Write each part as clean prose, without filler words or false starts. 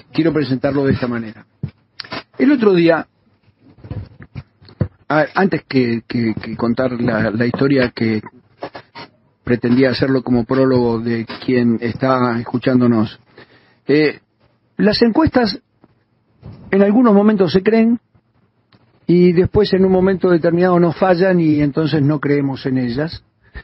quiero presentarlo de esta manera. El otro día, antes que contar la historia que pretendía hacerlo como prólogo de quien está escuchándonos, las encuestas en algunos momentos se creen y después en un momento determinado nos fallan y entonces no creemos en ellas.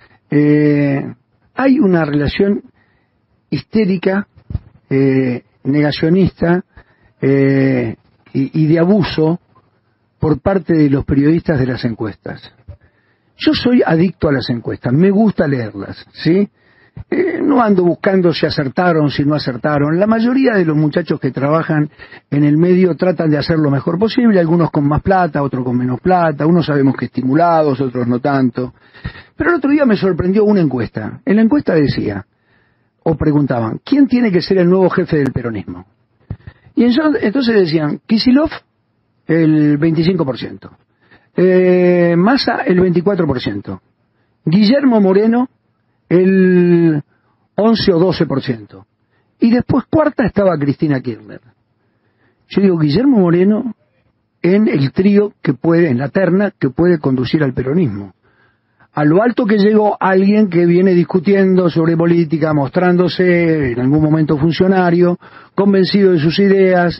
Hay una relación histérica, negacionista y de abuso por parte de los periodistas de las encuestas. Yo soy adicto a las encuestas, me gusta leerlas, ¿sí? No ando buscando si acertaron, si no acertaron. La mayoría de los muchachos que trabajan en el medio tratan de hacer lo mejor posible, algunos con más plata, otros con menos plata, unos sabemos que estimulados, otros no tanto. Pero el otro día me sorprendió una encuesta. En la encuesta decía, o preguntaban, ¿quién tiene que ser el nuevo jefe del peronismo? Y entonces decían, Kicillof, el 25%. Massa, el 24%. Guillermo Moreno, el 11 o 12%. Y después cuarta estaba Cristina Kirchner. Yo digo, Guillermo Moreno en el trío que puede, en la terna, que puede conducir al peronismo. A lo alto que llegó alguien que viene discutiendo sobre política, mostrándose en algún momento funcionario, convencido de sus ideas,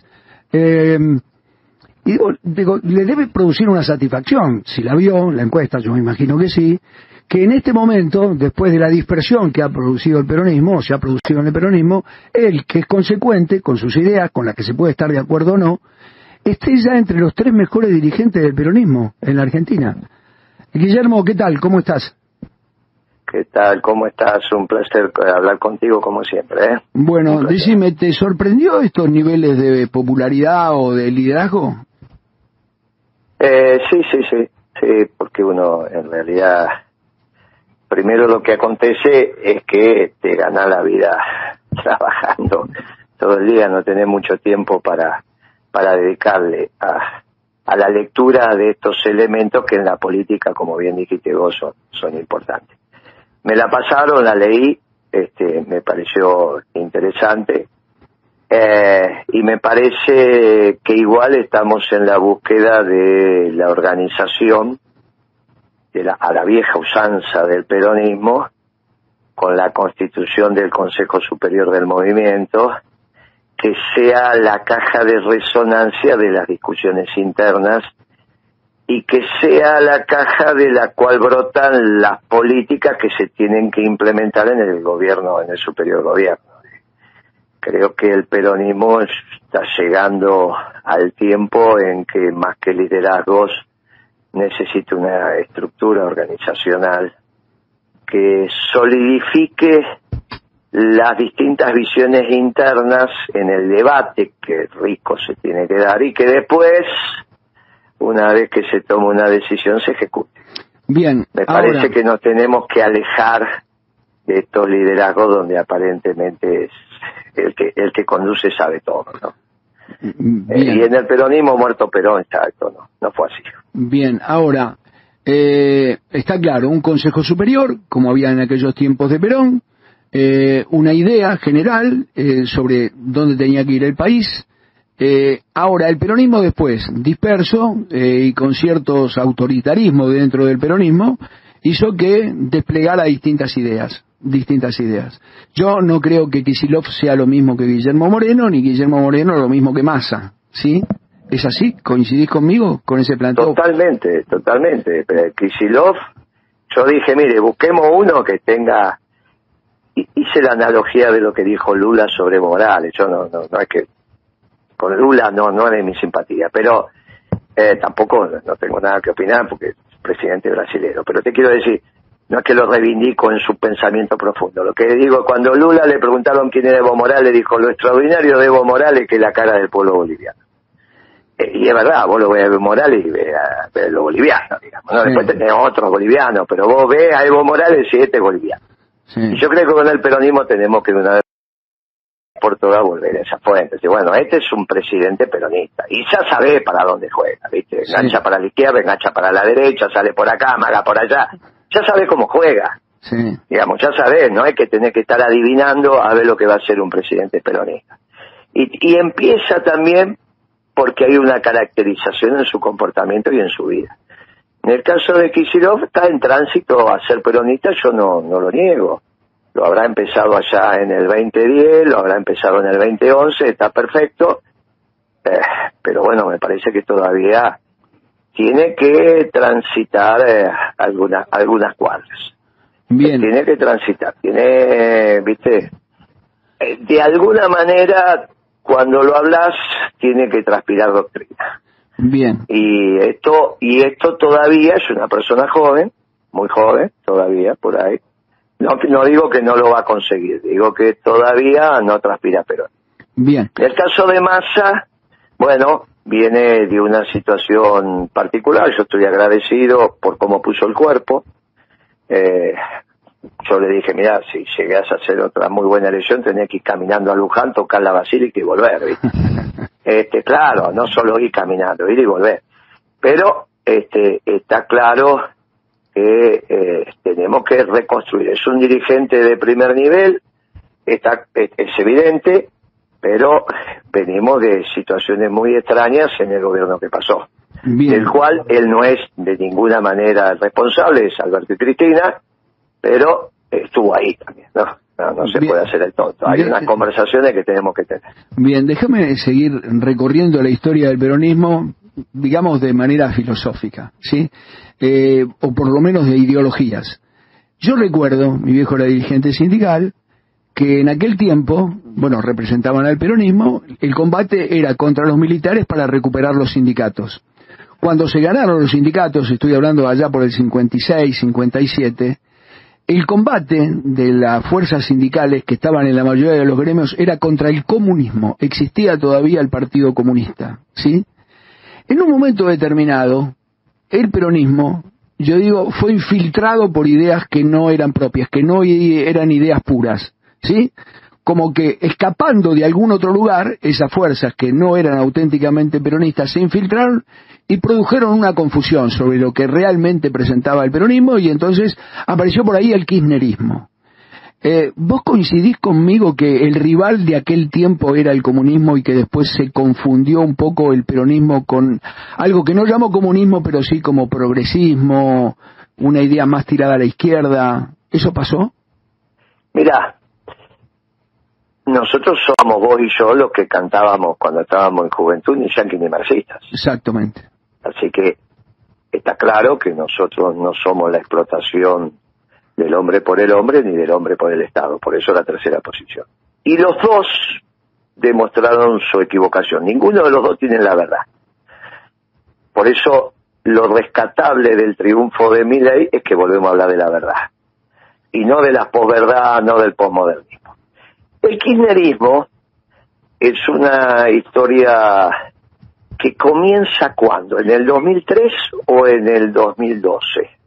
y digo, le debe producir una satisfacción, si la vio, la encuesta, yo me imagino que sí, que en este momento, después de la dispersión que ha producido el peronismo, o se ha producido en el peronismo, él, que es consecuente con sus ideas, con las que se puede estar de acuerdo o no, esté ya entre los 3 mejores dirigentes del peronismo en la Argentina. Guillermo, ¿qué tal? ¿Cómo estás? ¿Qué tal? ¿Cómo estás? Un placer hablar contigo como siempre, ¿eh? Bueno, decime, ¿te sorprendió estos niveles de popularidad o de liderazgo? Sí, porque uno en realidad, primero lo que acontece es que te gana la vida trabajando todo el día, no tenés mucho tiempo para dedicarle a la lectura de estos elementos que en la política, como bien dijiste vos, son importantes. Me la pasaron, la leí, me pareció interesante, y me parece que igual estamos en la búsqueda de la organización a la vieja usanza del peronismo, con la constitución del Consejo Superior del Movimiento, que sea la caja de resonancia de las discusiones internas y que sea la caja de la cual brotan las políticas que se tienen que implementar en el gobierno, en el superior gobierno. Creo que el peronismo está llegando al tiempo en que más que liderazgos necesita una estructura organizacional que solidifique las distintas visiones internas en el debate que rico se tiene que dar y que después, una vez que se toma una decisión, se ejecute. Bien, me parece que nos tenemos que alejar de estos liderazgos donde aparentemente es el que conduce sabe todo, ¿no? Y en el peronismo muerto Perón, exacto, no fue así. Bien, ahora, está claro, un Consejo Superior, como había en aquellos tiempos de Perón, una idea general sobre dónde tenía que ir el país. Ahora, el peronismo después, disperso y con ciertos autoritarismos dentro del peronismo, hizo que desplegara distintas ideas. Yo no creo que Kicillof sea lo mismo que Guillermo Moreno, ni Guillermo Moreno lo mismo que Massa, ¿sí? ¿Es así? ¿Coincidís conmigo con ese planteo? Totalmente. Kicillof, yo dije, mire, busquemos uno que tenga... Hice la analogía de lo que dijo Lula sobre Morales. Yo no es que... Con Lula no es de mi simpatía, pero tampoco no tengo nada que opinar porque es presidente brasilero. Pero te quiero decir, no es que lo reivindico en su pensamiento profundo. Lo que digo, cuando Lula le preguntaron quién era Evo Morales, dijo, lo extraordinario de Evo Morales que es la cara del pueblo boliviano. Y es verdad, vos lo ves a Evo Morales y ves a los bolivianos, digamos, ¿no? Sí. Después tenés otros bolivianos, pero vos ves a Evo Morales y este es boliviano. Sí. Y yo creo que con el peronismo tenemos que una vez por todas volver a esa fuente. Y bueno, este es un presidente peronista. Y ya sabe para dónde juega, ¿viste? Engancha para la izquierda, engancha para la derecha, sale por acá, amaga por allá. Ya sabe cómo juega. Sí. Digamos, ya sabés, no es que tenés que estar adivinando a ver lo que va a ser un presidente peronista. Y empieza también porque hay una caracterización en su comportamiento y en su vida. En el caso de Kicillof, está en tránsito a ser peronista, yo no lo niego. Lo habrá empezado allá en el 2010, lo habrá empezado en el 2011, está perfecto. Pero bueno, me parece que todavía tiene que transitar algunas cuadras. Bien. Tiene que transitar, viste, de alguna manera, cuando lo hablas, tiene que transpirar doctrina. Bien. Y esto todavía es una persona joven, muy joven, todavía, por ahí. No digo que no lo va a conseguir, digo que todavía no transpira Perón. Bien. En el caso de Massa, bueno, viene de una situación particular, yo estoy agradecido por cómo puso el cuerpo. Yo le dije, mira, si llegás a hacer otra muy buena elección, tenés que ir caminando a Luján, tocar la Basílica y volver, ¿viste? Claro, no solo ir caminando, ir y volver. Pero está claro que tenemos que reconstruir. Es un dirigente de primer nivel, es evidente, pero venimos de situaciones muy extrañas en el gobierno que pasó. Bien. Del cual él no es de ninguna manera responsable, es Alberto y Cristina, pero estuvo ahí también, no se puede hacer el tonto. Hay unas conversaciones que tenemos que tener. Bien, déjame seguir recorriendo la historia del peronismo, digamos de manera filosófica, ¿sí? O por lo menos de ideologías. Yo recuerdo, mi viejo era dirigente sindical, que en aquel tiempo, bueno, representaban al peronismo, el combate era contra los militares para recuperar los sindicatos. Cuando se ganaron los sindicatos, estoy hablando allá por el 56, 57, el combate de las fuerzas sindicales que estaban en la mayoría de los gremios era contra el comunismo. Existía todavía el Partido Comunista, ¿sí? En un momento determinado, el peronismo, yo digo, fue infiltrado por ideas que no eran propias, que no eran ideas puras, ¿sí? Como que escapando de algún otro lugar, esas fuerzas que no eran auténticamente peronistas se infiltraron y produjeron una confusión sobre lo que realmente presentaba el peronismo, y entonces apareció por ahí el kirchnerismo. ¿Vos coincidís conmigo que el rival de aquel tiempo era el comunismo y que después se confundió un poco el peronismo con algo que no llamo comunismo, pero sí como progresismo, una idea más tirada a la izquierda? ¿Eso pasó? Mirá, nosotros somos, vos y yo, los que cantábamos cuando estábamos en juventud, ni yanquis ni marxistas. Exactamente. Así que está claro que nosotros no somos la explotación del hombre por el hombre ni del hombre por el Estado. Por eso la tercera posición. Y los dos demostraron su equivocación. Ninguno de los dos tiene la verdad. Por eso lo rescatable del triunfo de Milei es que volvemos a hablar de la verdad. Y no de la posverdad, no del posmodernismo. El kirchnerismo es una historia que comienza ¿cuándo? ¿En el 2003 o en el 2012?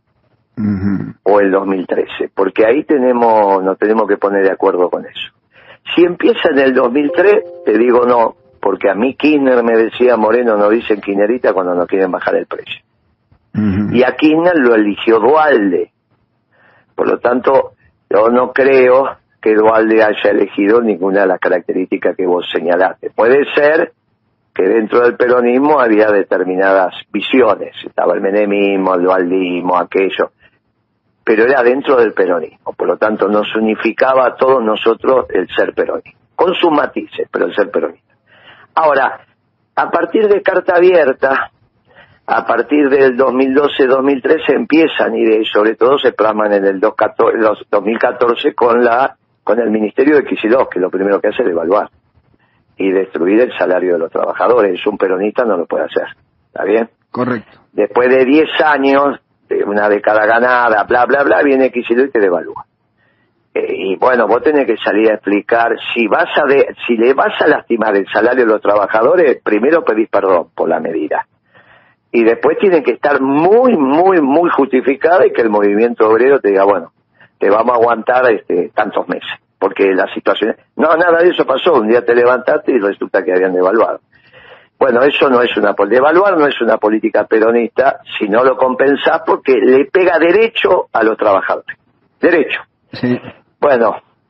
O el 2013, porque ahí nos tenemos que poner de acuerdo con eso. Si empieza en el 2003, te digo no, porque a mí Kirchner me decía, Moreno, no dicen kirchnerita cuando no quieren bajar el precio. Y a Kirchner lo eligió Duhalde. Por lo tanto, yo no creo que Duhalde haya elegido ninguna de las características que vos señalaste. Puede ser que dentro del peronismo había determinadas visiones, estaba el menemismo, el dualdismo, aquello, pero era dentro del peronismo, por lo tanto nos unificaba a todos nosotros el ser peronista, con sus matices, pero el ser peronista. Ahora, a partir de Carta Abierta, a partir del 2012-2013 empiezan, y sobre todo se plasman en el 2014 con el Ministerio de Kicillof, que lo primero que hace es evaluar y destruir el salario de los trabajadores. Un peronista no lo puede hacer, ¿está bien? Correcto. Después de 10 años, de una década ganada, bla, bla, bla, viene Kicillof y te devalúa. Y bueno, vos tenés que salir a explicar, si le vas a lastimar el salario de los trabajadores, primero pedís perdón por la medida. Y después tiene que estar muy, muy, muy justificada y que el movimiento obrero te diga, bueno, te vamos a aguantar tantos meses. Porque la situación... No, nada de eso pasó. Un día te levantaste y resulta que habían devaluado. Bueno, eso no es devaluar no es una política peronista, si no lo compensás porque le pega derecho a los trabajadores. Derecho. Sí. Bueno,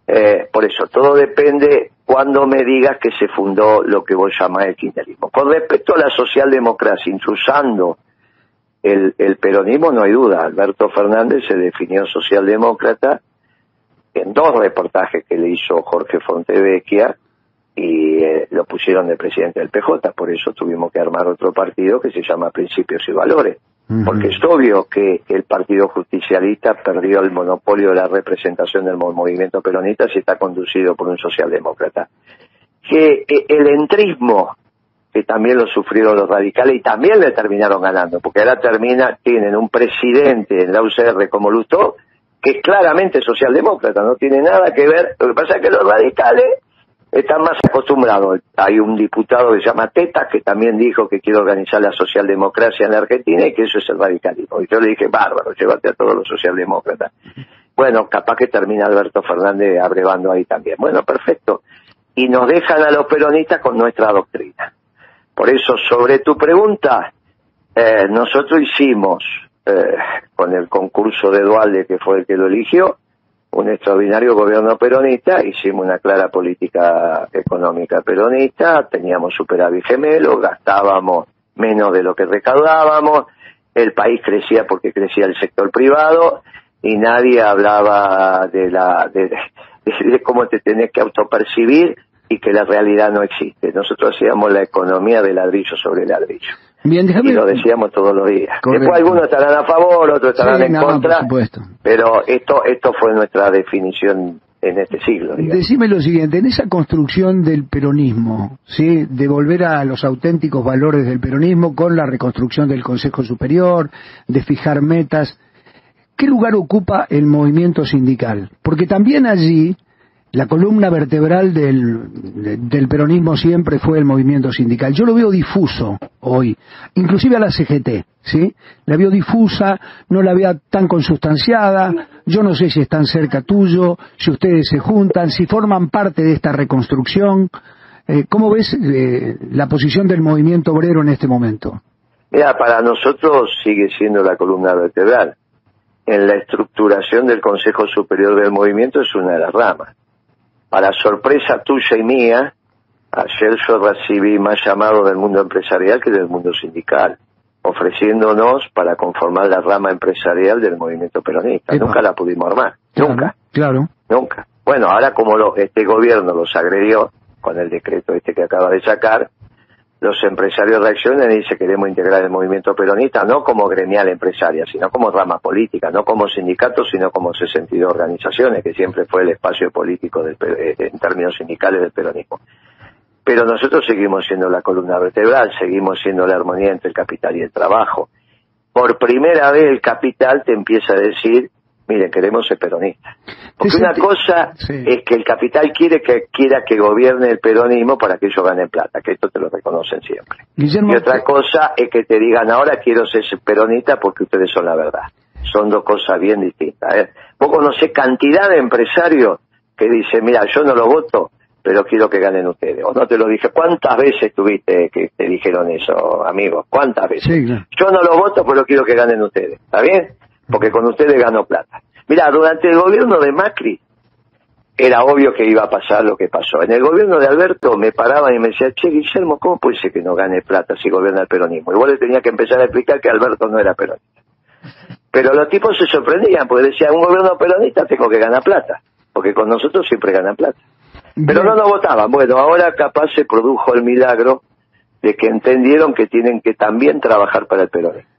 Por eso, todo depende cuando me digas que se fundó lo que vos llamás el kirchnerismo. Con respecto a la socialdemocracia, intrusando el peronismo, no hay duda. Alberto Fernández se definió socialdemócrata en 2 reportajes que le hizo Jorge Fontevecchia y lo pusieron de presidente del PJ. Por eso tuvimos que armar otro partido que se llama Principios y Valores. Porque es obvio que el Partido Justicialista perdió el monopolio de la representación del movimiento peronista si está conducido por un socialdemócrata. Que el entrismo, que también lo sufrieron los radicales y también le terminaron ganando, porque ahora tienen un presidente en la UCR como Lustó, que es claramente socialdemócrata, no tiene nada que ver. Lo que pasa es que los radicales están más acostumbrados. Hay un diputado que se llama Teta que también dijo que quiere organizar la socialdemocracia en la Argentina y que eso es el radicalismo. Y yo le dije, bárbaro, llévate a todos los socialdemócratas. Bueno, capaz que termina Alberto Fernández abrevando ahí también. Bueno, perfecto. Y nos dejan a los peronistas con nuestra doctrina. Por eso, sobre tu pregunta, nosotros hicimos, con el concurso de Duhalde, que fue el que lo eligió, un extraordinario gobierno peronista, hicimos una clara política económica peronista, teníamos superávit gemelo, gastábamos menos de lo que recaudábamos, el país crecía porque crecía el sector privado y nadie hablaba de cómo te tenés que autopercibir y que la realidad no existe. Nosotros hacíamos la economía de ladrillo sobre ladrillo. Bien, y lo decíamos todos los días. Correcto. Después algunos estarán a favor, otros estarán en contra, por supuesto. Pero esto fue nuestra definición en este siglo, digamos. Decime lo siguiente, en esa construcción del peronismo, ¿sí?, de volver a los auténticos valores del peronismo con la reconstrucción del Consejo Superior, de fijar metas, ¿qué lugar ocupa el movimiento sindical? Porque también allí la columna vertebral del peronismo siempre fue el movimiento sindical. Yo lo veo difuso hoy, inclusive a la CGT, ¿sí? La veo difusa, no la veo tan consustanciada. Yo no sé si están cerca tuyo, si ustedes se juntan, si forman parte de esta reconstrucción. ¿Cómo ves la posición del movimiento obrero en este momento? Mira, para nosotros sigue siendo la columna vertebral. En la estructuración del Consejo Superior del Movimiento es una de las ramas. Para sorpresa tuya y mía, ayer yo recibí más llamados del mundo empresarial que del mundo sindical, ofreciéndonos para conformar la rama empresarial del movimiento peronista. Epa. Nunca la pudimos armar, Claro, nunca. Claro. Nunca. Bueno, ahora como este gobierno los agredió con el decreto que acaba de sacar, los empresarios reaccionan y dicen queremos integrar el movimiento peronista no como gremial empresaria, sino como rama política, no como sindicatos, sino como 62 organizaciones, que siempre fue el espacio político en términos sindicales del peronismo. Pero nosotros seguimos siendo la columna vertebral, seguimos siendo la armonía entre el capital y el trabajo. Por primera vez el capital te empieza a decir, miren, queremos ser peronistas. Porque una cosa es que el capital quiera que gobierne el peronismo para que ellos ganen plata, que esto te lo reconocen siempre. Guillermo, Y otra cosa es que te digan, ahora quiero ser peronista porque ustedes son la verdad. Son dos cosas bien distintas. Vos conocés cantidad de empresarios que dicen, mira, yo no lo voto, pero quiero que ganen ustedes. O no te lo dije. ¿Cuántas veces tuviste que te dijeron eso, amigos? ¿Cuántas veces? Sí, claro. Yo no lo voto, pero quiero que ganen ustedes. ¿Está bien? Porque con ustedes ganó plata. Mira, durante el gobierno de Macri era obvio que iba a pasar lo que pasó. En el gobierno de Alberto me paraban y me decían, che, Guillermo, ¿cómo puede ser que no gane plata si gobierna el peronismo? Igual le tenía que empezar a explicar que Alberto no era peronista. Pero los tipos se sorprendían porque decían, un gobierno peronista tengo que ganar plata, porque con nosotros siempre ganan plata. Pero no nos votaban. Bueno, ahora capaz se produjo el milagro de que entendieron que tienen que también trabajar para el peronismo.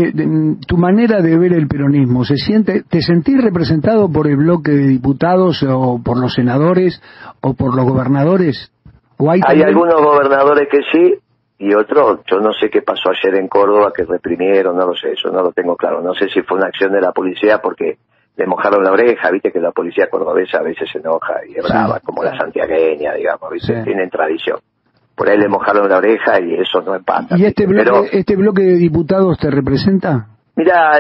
Tu manera de ver el peronismo, ¿te sentís representado por el bloque de diputados o por los senadores o por los gobernadores? ¿O hay algunos gobernadores que sí y otros, yo no sé qué pasó ayer en Córdoba, que reprimieron, no lo sé, eso no lo tengo claro. No sé si fue una acción de la policía porque le mojaron la oreja, viste que la policía cordobesa a veces se enoja y es brava, como la santiagueña, digamos, viste, tienen tradición. Por ahí le mojaron la oreja y eso no empata. ¿Y este bloque de diputados te representa? Mira,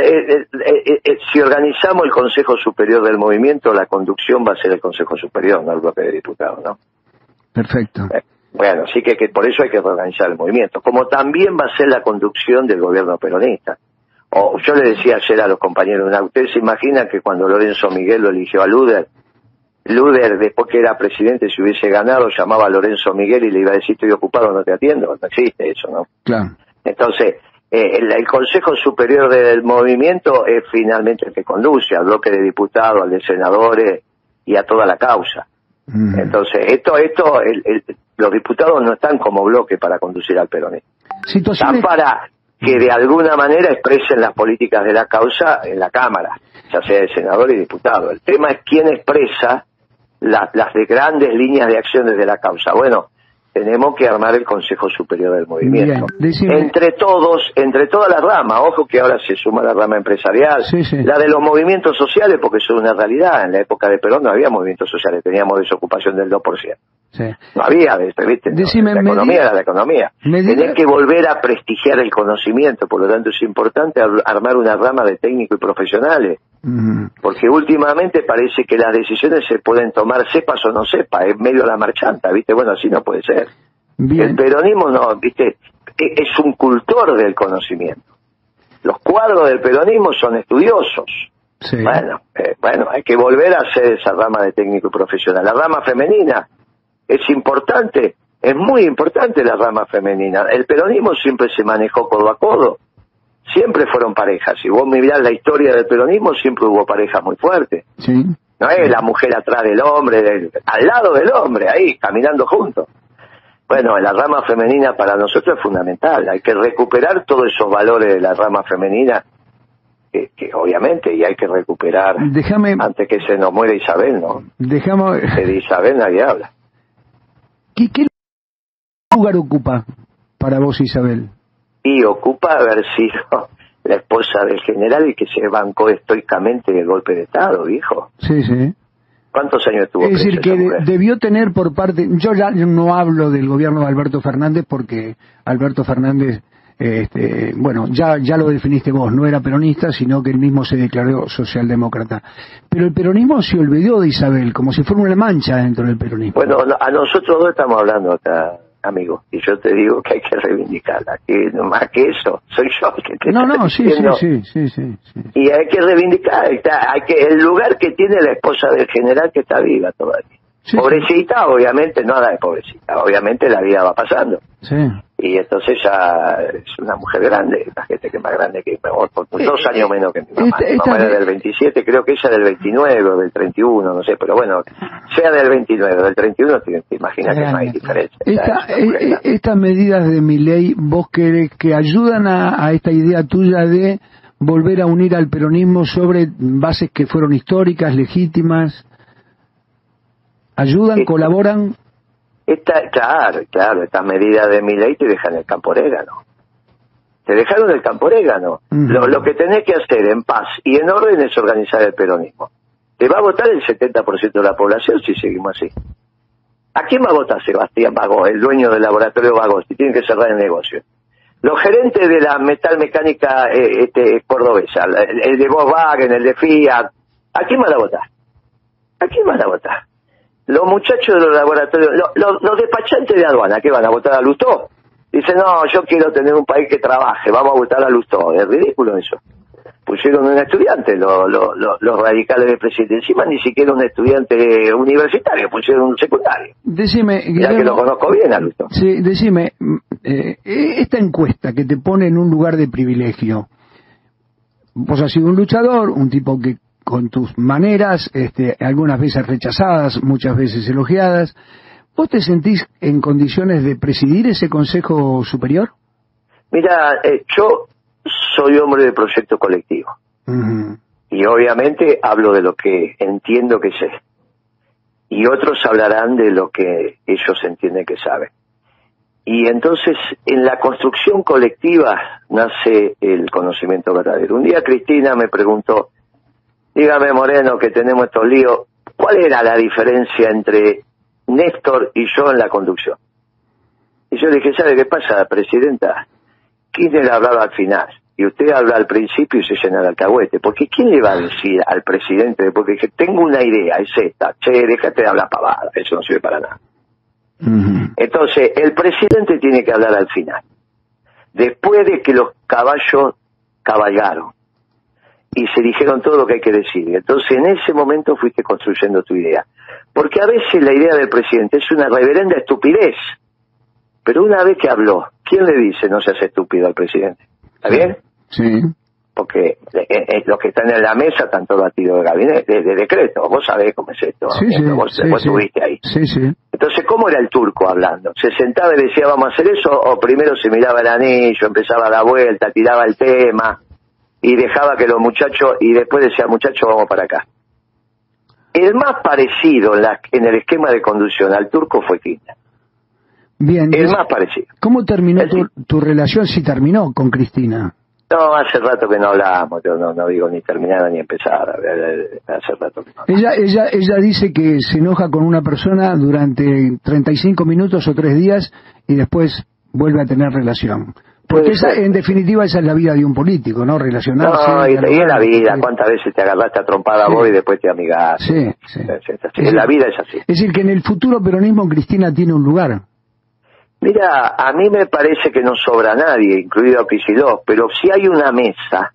si organizamos el Consejo Superior del Movimiento, la conducción va a ser el Consejo Superior, no el bloque de diputados, ¿no? Perfecto. Bueno, así que por eso hay que reorganizar el movimiento. Como también va a ser la conducción del gobierno peronista. O yo le decía ayer a los compañeros, ¿ustedes se imaginan que cuando Lorenzo Miguel lo eligió a Luder, Luder, después que era presidente, si hubiese ganado, llamaba a Lorenzo Miguel y le iba a decir estoy ocupado, no te atiendo. No existe eso, ¿no? Claro. Entonces, el Consejo Superior del Movimiento es finalmente el que conduce al bloque de diputados, al de senadores y a toda la causa. Entonces, los diputados no están como bloque para conducir al peronismo. Están para que de alguna manera expresen las políticas de la causa en la Cámara, ya sea de senador y diputado. El tema es quién expresa las de grandes líneas de acciones de la causa. Bueno, tenemos que armar el Consejo Superior del Movimiento. Entre todas las ramas, ojo que ahora se suma la rama empresarial, la de los movimientos sociales, porque eso es una realidad. En la época de Perón no había movimientos sociales, teníamos desocupación del 2%. No había, ¿viste? La economía era la economía. Tenés que volver a prestigiar el conocimiento, por lo tanto es importante armar una rama de técnicos y profesionales, porque últimamente parece que las decisiones se pueden tomar, sepas o no sepas, es medio la marchanta, ¿viste? Bueno, así no puede ser. El peronismo no, ¿viste? Es un cultor del conocimiento. Los cuadros del peronismo son estudiosos. Bueno, hay que volver a hacer esa rama de técnico y profesional. La rama femenina es importante, es muy importante la rama femenina. El peronismo siempre se manejó codo a codo, siempre fueron parejas. Si vos mirás la historia del peronismo, siempre hubo parejas muy fuertes. No es la mujer atrás del hombre, al lado del hombre, ahí, caminando juntos. Bueno, la rama femenina para nosotros es fundamental. Hay que recuperar todos esos valores de la rama femenina, que obviamente, y hay que recuperar antes que se nos muera Isabel, ¿no? De Isabel nadie habla. ¿Qué lugar ocupa para vos, Isabel? Y ocupa haber sido la esposa del general y que se bancó estoicamente el golpe de Estado, viejo. ¿Cuántos años tuvo? Es decir, que debió tener por parte... Yo ya no hablo del gobierno de Alberto Fernández porque Alberto Fernández, bueno, ya lo definiste vos, no era peronista, sino que él mismo se declaró socialdemócrata. Pero el peronismo se olvidó de Isabel, como si fuera una mancha dentro del peronismo. Bueno, a nosotros dos estamos hablando acá, amigo, y yo te digo que hay que reivindicarla, que no más que eso, soy yo el que te sí. Y hay que reivindicar, el lugar que tiene la esposa del general que está viva todavía. Pobrecita, obviamente, nada de pobrecita, obviamente la vida va pasando. Y entonces ya es una mujer grande, la gente que es más grande que por 2 años menos que mi mamá. Mi mamá era del 27, creo que ella del 29 o del 31, no sé, pero bueno, sea del 29 o del 31, te imaginas que no hay diferencia. Estas medidas de Milei, ¿vos crees que ayudan a esta idea tuya de volver a unir al peronismo sobre bases que fueron históricas, legítimas? ¿Ayudan, colaboran? Claro, estas medidas de Milei te dejan el campo orégano. Te dejaron el campo orégano. Lo que tenés que hacer en paz y en orden es organizar el peronismo. Te va a votar el 70% de la población si seguimos así. ¿A quién va a votar Sebastián Bagó, el dueño del laboratorio Bagó, si tienen que cerrar el negocio? Los gerentes de la metalmecánica cordobesa, el de Volkswagen, el de Fiat, ¿a quién van a votar? ¿A quién van a votar? Los muchachos de los laboratorios, los despachantes de aduana, ¿qué van a votar a Lustó? Dicen, no, yo quiero tener un país que trabaje, vamos a votar a Lustó. Es ridículo eso. Pusieron un estudiante, los radicales del presidente. Encima ni siquiera un estudiante universitario, pusieron un secundario. Decime, ya que lo conozco bien a Lustó. Sí, decime, esta encuesta que te pone en un lugar de privilegio, vos has sido un luchador, un tipo que con tus maneras, algunas veces rechazadas, muchas veces elogiadas, ¿vos te sentís en condiciones de presidir ese Consejo Superior? Mira, yo soy hombre de proyecto colectivo. Y obviamente hablo de lo que entiendo que sé. Y otros hablarán de lo que ellos entienden que saben. Y entonces, en la construcción colectiva nace el conocimiento verdadero. Un día Cristina me preguntó, dígame Moreno, que tenemos estos líos, ¿cuál era la diferencia entre Néstor y yo en la conducción? Y yo le dije, ¿sabe qué pasa, presidenta? Kirchner hablaba al final, y usted habla al principio y se llena el alcahuete, porque ¿quién le va a decir al presidente? Porque dije, tengo una idea, es esta, déjate de hablar pavada, eso no sirve para nada. Entonces, el presidente tiene que hablar al final, después de que los caballos cabalgaron. y se dijeron todo lo que hay que decir. Entonces en ese momento fuiste construyendo tu idea. Porque a veces la idea del presidente es una reverenda estupidez. Pero una vez que habló, ¿quién le dice no seas estúpido al presidente? ¿Está bien? Sí. Porque los que están en la mesa están todos batidos de gabinete, de decreto. Vos sabés cómo es esto. Sí, sí, vos sí, estuviste ahí. Sí, sí. Entonces, ¿cómo era el turco hablando? ¿Se sentaba y decía vamos a hacer eso? ¿O primero se miraba el anillo, empezaba a dar vuelta, tiraba el tema y dejaba que los muchachos, y después decía muchachos vamos para acá? El más parecido en el esquema de conducción al turco fue Kirchner. Bien. El más parecido. ¿Cómo terminó tu relación, si terminó, con Cristina? No, hace rato que no hablamos, yo no digo ni terminada ni empezada, hace rato que no. Ella dice que se enoja con una persona durante 35 minutos o 3 días y después vuelve a tener relación. Porque en definitiva esa es la vida de un político, ¿no? Relacionarse. No, y es la vida, ¿cuántas veces te agarraste a trompada vos y después te amigás? Sí. La vida es así. Es decir, que en el futuro peronismo Cristina tiene un lugar. Mira, a mí me parece que no sobra nadie, incluido a Kicillof, pero si hay una mesa,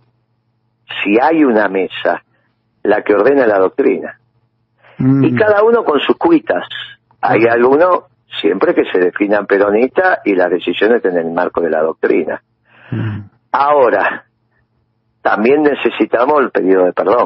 la que ordena la doctrina. Y cada uno con sus cuitas. Hay algunos siempre que se definan peronistas y las decisiones estén en el marco de la doctrina. Ahora, también necesitamos el pedido de perdón.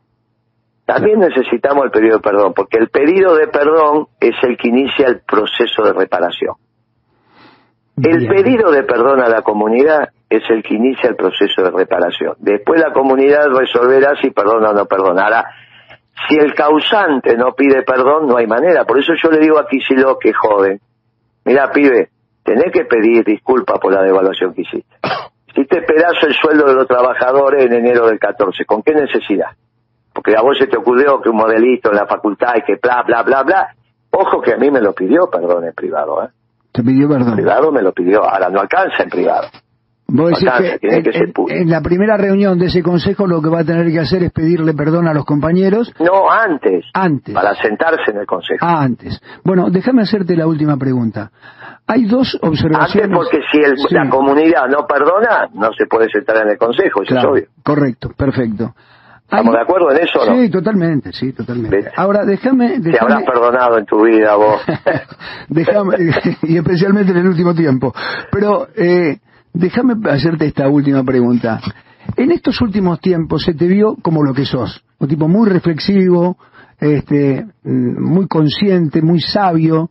Porque el pedido de perdón es el que inicia el proceso de reparación. El pedido de perdón a la comunidad es el que inicia el proceso de reparación. Después la comunidad resolverá si perdona o no perdona. Ahora, si el causante no pide perdón, no hay manera. Por eso yo le digo a Kicillof, que es joven, mira, pibe, tenés que pedir disculpas por la devaluación que hiciste. Hiciste pedazo el sueldo de los trabajadores en enero del 14. ¿Con qué necesidad? Porque a vos se te ocurrió que un modelito en la facultad y que bla, bla, bla, bla. Ojo que a mí me lo pidió perdón en privado, ¿eh? ¿Te pidió perdón? En privado me lo pidió, ahora no alcanza en privado. Vos decís que en la primera reunión de ese consejo lo que va a tener que hacer es pedirle perdón a los compañeros. No, antes. Antes. Para sentarse en el consejo. Antes. Bueno, déjame hacerte la última pregunta. Hay dos observaciones. Antes, porque si la comunidad no perdona, no se puede sentar en el consejo, eso claro, es obvio. Correcto, perfecto. ¿Estamos de acuerdo en eso o no? Sí, totalmente. ¿Ves? Ahora, déjame... Te habrás perdonado en tu vida vos. y especialmente en el último tiempo. Pero déjame hacerte esta última pregunta. En estos últimos tiempos se te vio como lo que sos, un tipo muy reflexivo, muy consciente, muy sabio,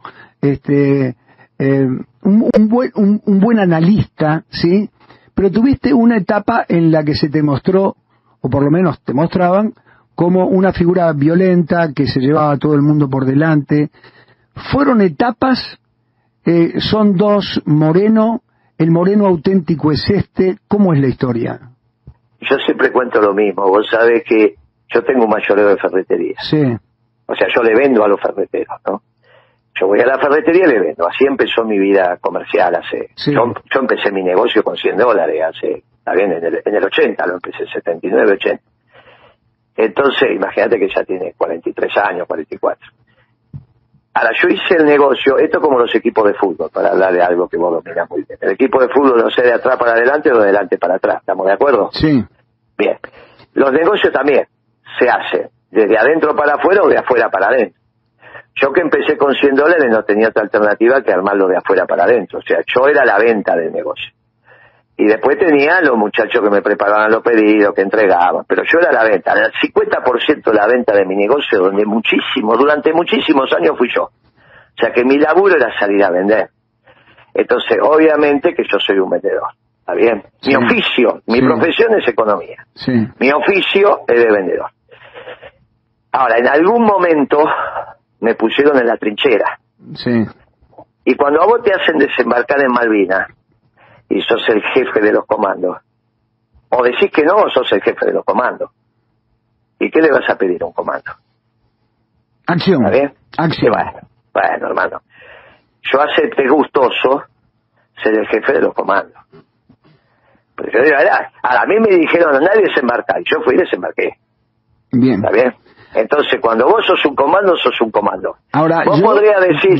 un buen analista, ¿sí? Pero tuviste una etapa en la que se te mostró, o por lo menos te mostraban, como una figura violenta que se llevaba a todo el mundo por delante. ¿Fueron etapas? ¿Son dos? ¿Moreno? ¿El Moreno auténtico es este? ¿Cómo es la historia? Yo siempre cuento lo mismo. Vos sabés que yo tengo un mayoreo de ferretería. Sí. O sea, yo le vendo a los ferreteros, ¿no? Yo voy a la ferretería y le vendo. Así empezó mi vida comercial hace... Sí. Yo empecé mi negocio con $100 hace... Está bien, en el 80 lo empecé, 79, 80. Entonces, imagínate que ya tiene 43 años, 44. Ahora, yo hice el negocio, esto como los equipos de fútbol, para hablar de algo que vos dominás muy bien. El equipo de fútbol no sé de atrás para adelante o de adelante para atrás, ¿estamos de acuerdo? Sí. Bien. Los negocios también se hacen desde adentro para afuera o de afuera para adentro. Yo que empecé con $100 no tenía otra alternativa que armarlo de afuera para adentro. O sea, yo era la venta del negocio. Y después tenía los muchachos que me preparaban los pedidos, que entregaban. Pero yo era la venta. El 50% de la venta de mi negocio, durante muchísimos años fui yo. O sea que mi laburo era salir a vender. Entonces, obviamente que yo soy un vendedor. ¿Está bien? Sí. Mi oficio, mi profesión es economía. Sí. Mi oficio es de vendedor. Ahora, en algún momento me pusieron en la trinchera. Sí. Y cuando a vos te hacen desembarcar en Malvinas, y sos el jefe de los comandos, o decís que no, o sos el jefe de los comandos. ¿Y qué le vas a pedir a un comando? Acción. ¿Está bien? Acción. Bueno, hermano. Yo acepté gustoso ser el jefe de los comandos. Pero yo digo, a mí me dijeron, nadie desembarcar, y yo fui y desembarqué. Bien. ¿Está bien? Entonces, cuando vos sos un comando, sos un comando. Ahora, vos podrías decir,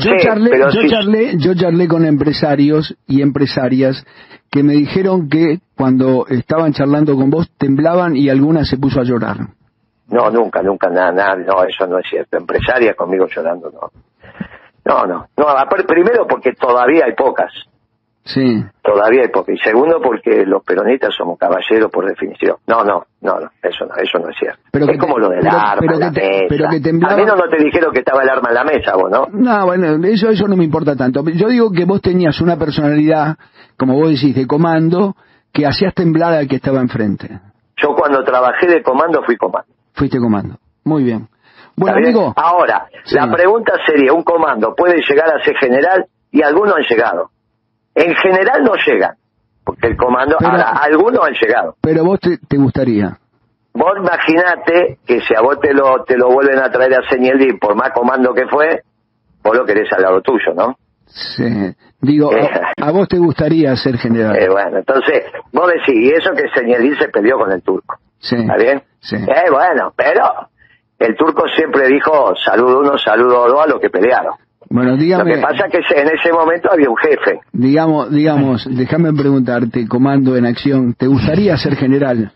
yo charlé con empresarios y empresarias que me dijeron que cuando estaban charlando con vos temblaban y alguna se puso a llorar. No, nunca, nada, no, eso no es cierto. Empresarias conmigo llorando, no. No, primero porque todavía hay pocas. Sí. Todavía hay pocas. Y segundo porque los peronistas somos caballeros por definición. No, eso no es cierto. Pero es como lo del arma en la mesa. Pero que temblaba... Al menos no te dijeron que estaba el arma en la mesa, vos, ¿no? No, bueno, eso no me importa tanto. Yo digo que vos tenías una personalidad, como vos decís, de comando, que hacías temblar al que estaba enfrente. Yo cuando trabajé de comando fui comando. Fuiste comando. Muy bien. Bueno, amigo. Ahora, sí. La pregunta sería, ¿un comando puede llegar a ser general? Y algunos han llegado. En general no llegan, porque el comando, ahora, algunos han llegado. Pero vos te gustaría. Vos imaginate que si a vos te lo vuelven a traer a Señelí, por más comando que fue, vos lo querés al lado tuyo, ¿no? Sí. Digo, a vos te gustaría ser general. Bueno, entonces, vos decís, y eso que Señelí se peleó con el turco. Sí. ¿Está bien? Sí. Bueno, pero el turco siempre dijo, saludo uno, saludo dos a los que pelearon. Bueno, dígame... Lo que pasa es que en ese momento había un jefe. Digamos, déjame preguntarte, comando en acción, ¿te gustaría ser general?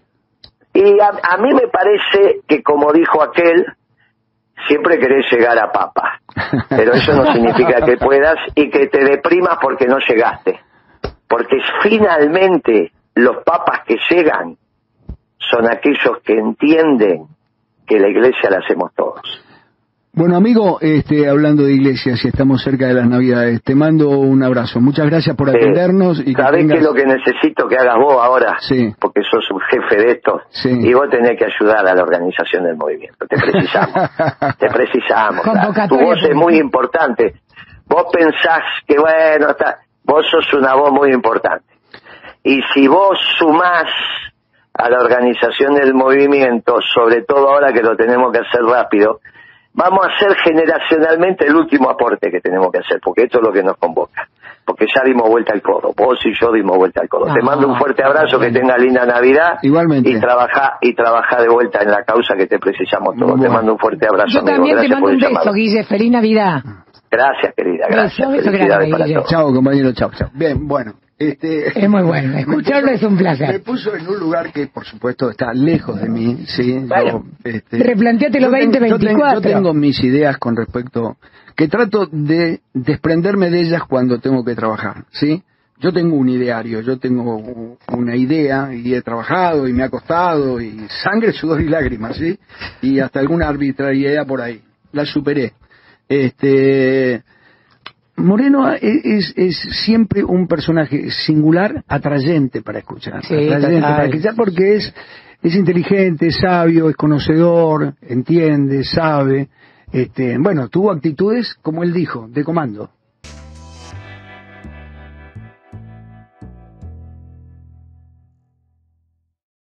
Y a mí me parece que, como dijo aquel, siempre querés llegar a papa. Pero eso no significa que puedas y que te deprimas porque no llegaste. Porque finalmente los papas que llegan son aquellos que entienden que la iglesia la hacemos todos. Bueno, amigo, hablando de iglesias y estamos cerca de las Navidades, te mando un abrazo. Muchas gracias por atendernos. Y ¿sabés qué es lo que necesito que hagas vos ahora? Sí. Porque sos un jefe de esto. Sí. Y vos tenés que ayudar a la organización del movimiento. Te precisamos. Te precisamos. Claro. Tu voz es muy importante. Vos pensás que, bueno, vos sos una voz muy importante. Y si vos sumás a la organización del movimiento, sobre todo ahora que lo tenemos que hacer rápido, vamos a hacer generacionalmente el último aporte que tenemos que hacer, porque esto es lo que nos convoca. Porque ya dimos vuelta al codo, vos y yo dimos vuelta al codo. Te mando un fuerte abrazo, que tenga linda Navidad. Igualmente. Y trabaja de vuelta en la causa que te precisamos todos. Bueno. Te mando un fuerte abrazo, yo amigo. También gracias te mando por un beso, Guille. Feliz Navidad. Gracias, querida. Gracias. Felicidades para todos. Chao, compañero. Chao. Bien, bueno. Es muy bueno, escucharlo es un placer. Me puso en un lugar que, por supuesto, está lejos de mí, ¿sí? Bueno, replanteátelo 2024. Yo tengo mis ideas con respecto, que trato de desprenderme de ellas cuando tengo que trabajar, ¿sí? Yo tengo un ideario, yo tengo una idea y he trabajado y me ha costado y sangre, sudor y lágrimas, ¿sí? Y hasta alguna arbitrariedad por ahí. La superé. Moreno es siempre un personaje singular, atrayente para escuchar. Sí, atrayente para escuchar porque es inteligente, es sabio, es conocedor, entiende, sabe. Bueno, tuvo actitudes, como él dijo, de comando.